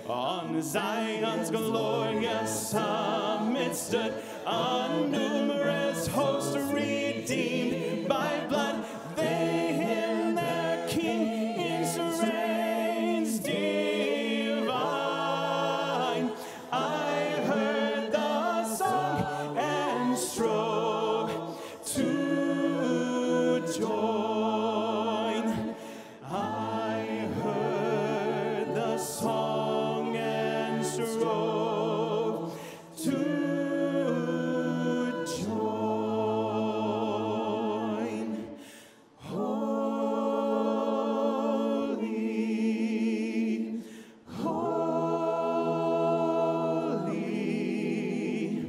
On Zion's glorious summit stood a numerous host redeemed by blood. They hymn their King in reigns divine. I heard the song and strove to join. I heard the song and strove to join. Holy, holy,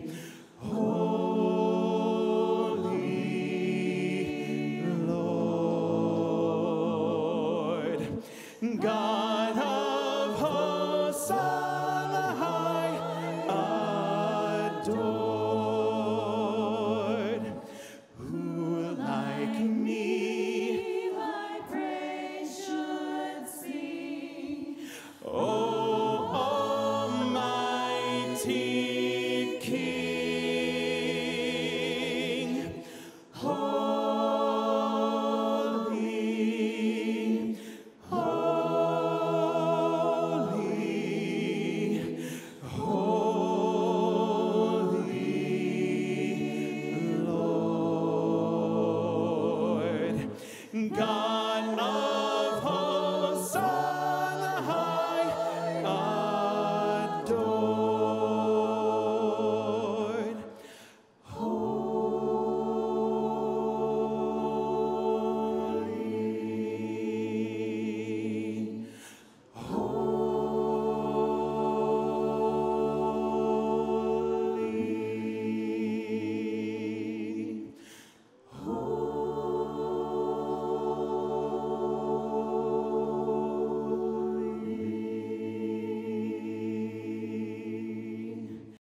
holy Lord God.